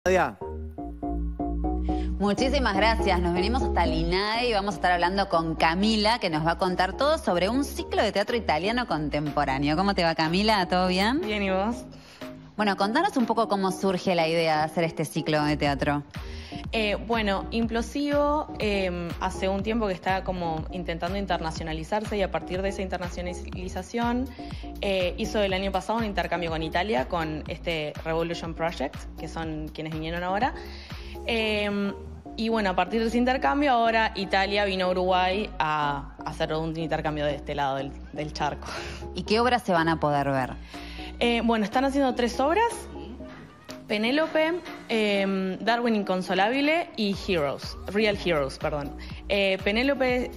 Ya. Muchísimas gracias. Nos venimos hasta Linade y vamos a estar hablando con Camila, que nos va a contar todo sobre un ciclo de teatro italiano contemporáneo. ¿Cómo te va, Camila? ¿Todo bien? Bien, ¿y vos? Bueno, contanos un poco cómo surge la idea de hacer este ciclo de teatro. Bueno, Implosivo hace un tiempo que está como intentando internacionalizarse y a partir de esa internacionalización hizo el año pasado un intercambio con Italia, con este Revolution Project, que son quienes vinieron ahora. Y bueno, a partir de ese intercambio ahora Italia vino a Uruguay a hacer un intercambio de este lado del charco. ¿Y qué obras se van a poder ver? Bueno, están haciendo 3 obras. Penélope, Darwin Inconsolable y Real Heroes, perdón. Penélope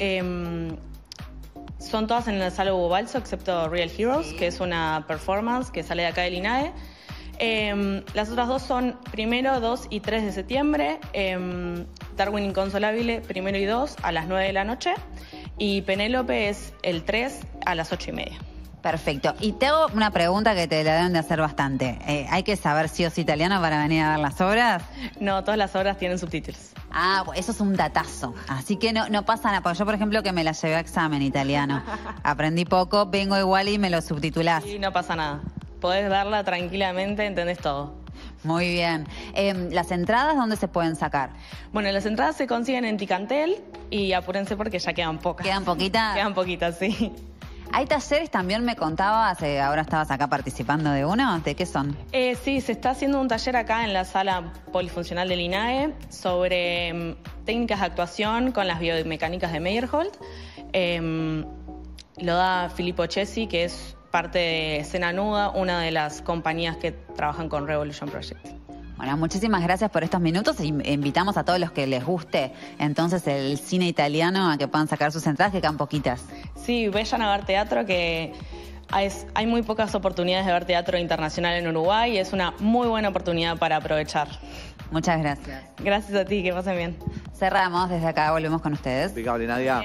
son todas en la sala Hugo Balso, excepto Real Heroes, que es una performance que sale de acá del INAE. Las otras 2 son 1, 2 y 3 de septiembre. Darwin Inconsolable 1 y 2 a las 9 de la noche. Y Penélope es el 3 a las 8:30. Perfecto. Y te hago una pregunta que te la deben de hacer bastante. ¿Hay que saber sí o sí italiano para venir a ver las obras? No, todas las obras tienen subtítulos. Ah, eso es un datazo. Así que no pasa nada. Porque yo, por ejemplo, que me la llevé a examen italiano. Aprendí poco, vengo igual y me lo subtitulás. Y no pasa nada. Podés verla tranquilamente, entendés todo. Muy bien. ¿Las entradas dónde se pueden sacar? Bueno, las entradas se consiguen en Ticantel y apúrense porque ya quedan pocas. ¿Quedan poquitas? Quedan poquitas, sí. Hay talleres, también me contabas, ahora estabas acá participando de uno. ¿De qué son? Sí, se está haciendo un taller acá en la sala polifuncional del INAE sobre técnicas de actuación con las biomecánicas de Meyerhold. Lo da Filippo Chesi, que es parte de Escena Nuda, una de las compañías que trabajan con Revolution Project. Bueno, muchísimas gracias por estos minutos y invitamos a todos los que les guste entonces el cine italiano a que puedan sacar sus entradas, que quedan poquitas. Sí, vayan a ver teatro, que hay muy pocas oportunidades de ver teatro internacional en Uruguay y es una muy buena oportunidad para aprovechar. Muchas gracias. Gracias a ti, que pasen bien. Cerramos, desde acá volvemos con ustedes. Impecable, Nadia.